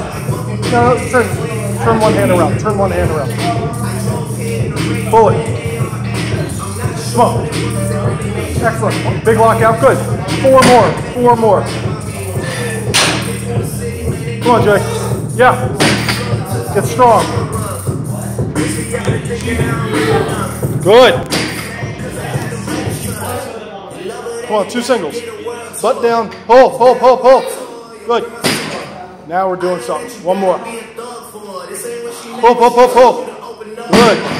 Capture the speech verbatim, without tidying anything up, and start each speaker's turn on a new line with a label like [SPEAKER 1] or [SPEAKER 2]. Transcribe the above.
[SPEAKER 1] No, turn, turn one hand around. Turn one hand around. Pull it. Come on. Excellent. Big lockout. Good. Four more. Four more. Come on, Jay. Yeah. Get strong. Good. Come on, two singles. Butt down. Pull, pull, pull, pull. Good. Now we're doing something. One more. Pull, pull, pull, pull. Good.